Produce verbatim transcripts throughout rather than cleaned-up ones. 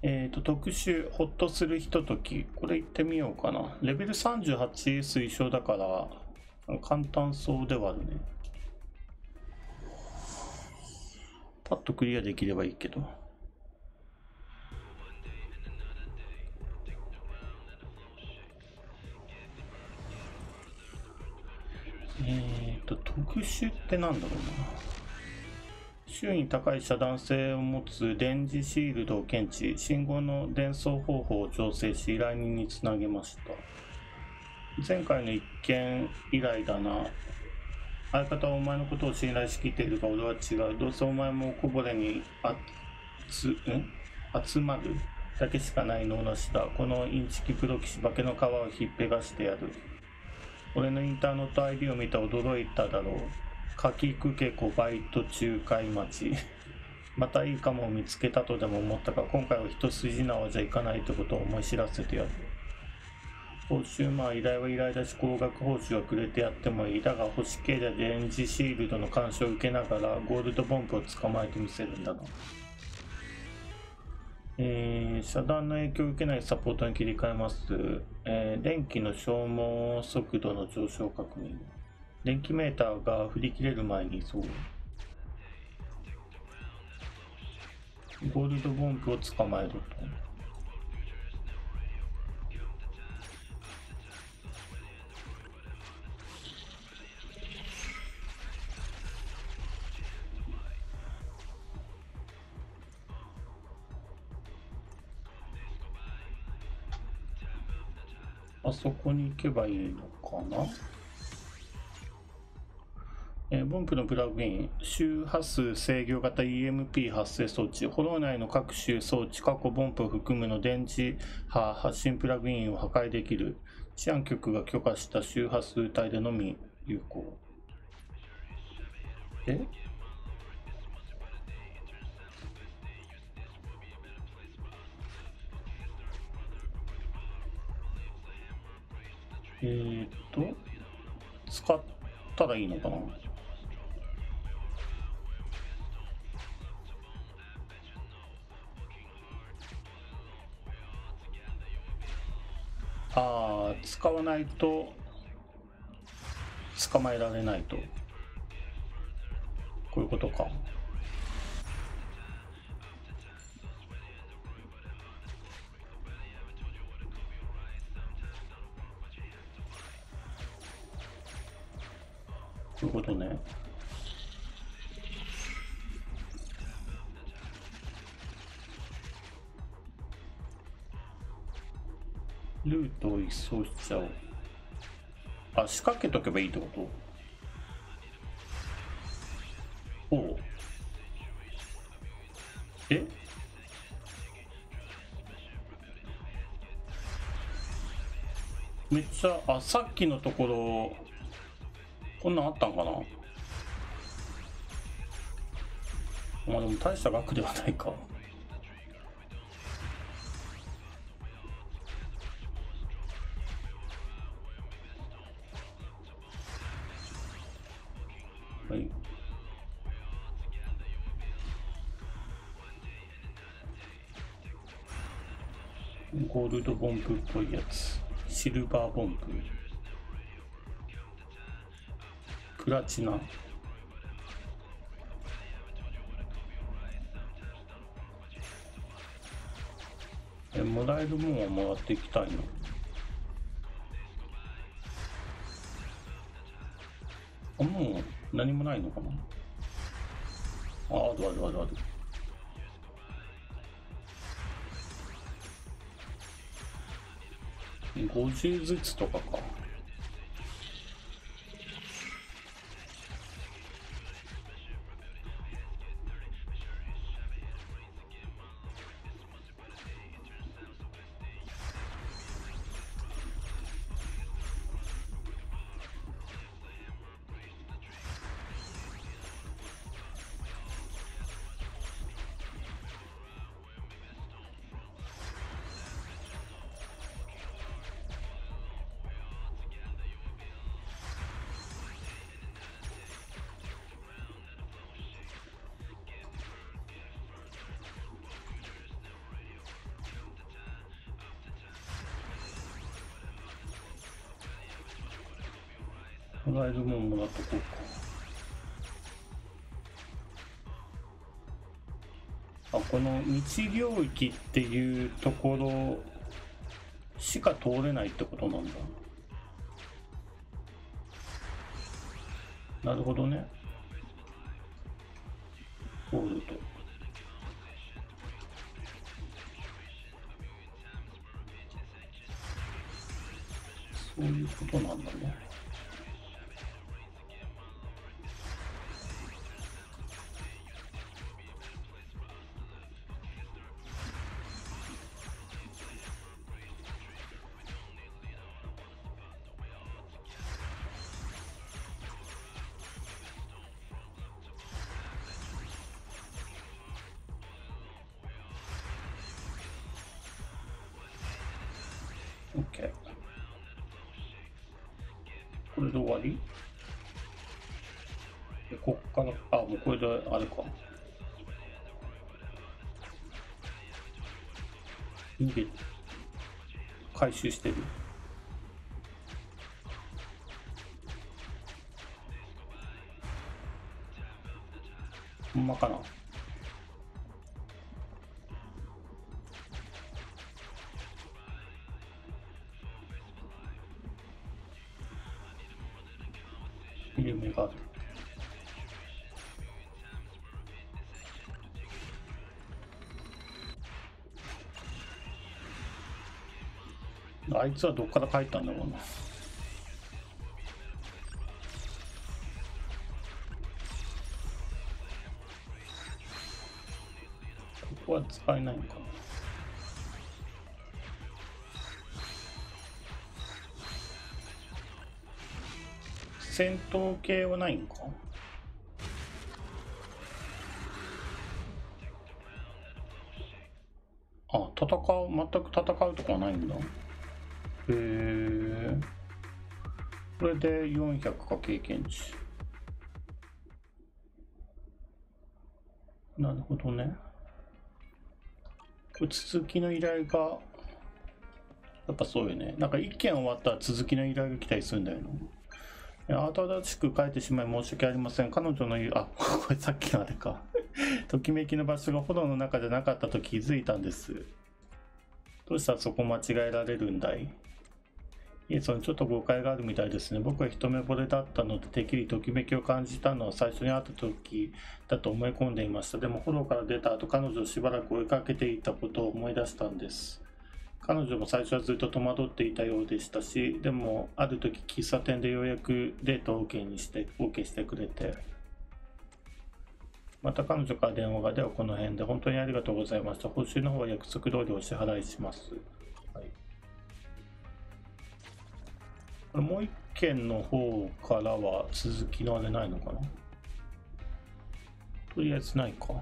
えっと、特殊、ほっとするひととき。これ行ってみようかな。レベルさんじゅうはち推奨だから、簡単そうではあるね。パッとクリアできればいいけど。えっと、特殊ってなんだろうな。周囲に高い遮断性を持つ電磁シールドを検知、信号の伝送方法を調整し依頼人につなげました。前回の一件以来だな。相方はお前のことを信頼しきっているが俺は違う。どうせお前もこぼれにあつん集まるだけしかない能なしだ。このインチキプロ棋士化けの皮をひっぺがしてやる。俺のインターネット アイディー を見て驚いただろう。柿久家小バイト仲介待ち。またいいかもを見つけたとでも思ったが、今回は一筋縄じゃいかないってことを思い知らせてやる。報酬、まあ依頼は依頼だし高額報酬はくれてやってもいい。だが星系で電磁シールドの干渉を受けながらゴールドボンプを捕まえてみせるんだな。えー、遮断の影響を受けないサポートに切り替えます。えー、電気の消耗速度の上昇確認。電気メーターが振り切れる前にそう。ゴールドボンプを捕まえると。あそこに行けばいいのかな。えー、ボンプのプラグイン、周波数制御型 イーエムピー 発生装置、ホロー内の各種装置、過去ボンプを含むの電磁波発信プラグインを破壊できる。治安局が許可した周波数帯でのみ有効。ええーっと、使ったらいいのかな。ああ、使わないと捕まえられないと。こういうことか。こういうことね。ルートを一掃しちゃおう。あ、仕掛けとけばいいってこと？おう。え？めっちゃ、あ、さっきのところ、こんなんあったんかな。まあでも大した額ではないか。はい。ゴールドボンプっぽいやつ。シルバーボンプ。プラチナ。え、もらえるもんはもらっていきたいの。あ、もう何もないのかな。あ、あるあるあるある。ごじゅうずつとかか。 もらえるもんもらっとこうか。あ、この道領域っていうところしか通れないってことなんだ。なるほどね。ゴールド。そういうことなんだね。OK。これで終わり？でこっから、あ、もうこれであれか。逃げ、回収してる。ほんまかな。夢がある。あいつはどっから帰ったんだろうな。ここは使えないのかな。戦闘系はないんか。あ、戦う、全く戦うとかはないんだ。へえ。これでよんひゃくか経験値。なるほどね。これ続きの依頼が、やっぱそうよね。なんか一件終わったら続きの依頼が来たりするんだよね。新しく書いてしまい申し訳ありません。彼女の言う、あ、これさっきのあれか。ときめきの場所が炎の中じゃなかったと気づいたんです。どうしたらそこ間違えられるんだい？いえ、そのちょっと誤解があるみたいですね。僕は一目惚れだったので、てっきりときめきを感じたのは最初に会った時だと思い込んでいました。でも、炎から出た後、彼女をしばらく追いかけていたことを思い出したんです。彼女も最初はずっと戸惑っていたようでしたし、でも、ある時、喫茶店でようやくデートを OK にして、OK してくれて、また彼女から電話が、ではこの辺で本当にありがとうございました。報酬の方は約束通りお支払いします。はい、これもう一件の方からは続きのあれないのかな。とりあえずないか。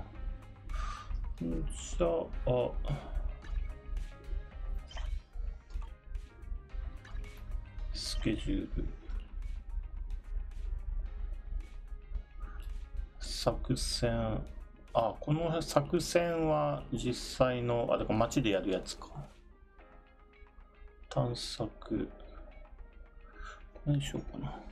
じゃあ、スケジュール。作戦。あ、この作戦は実際の、あ、だから街でやるやつか。探索。これにしようかな。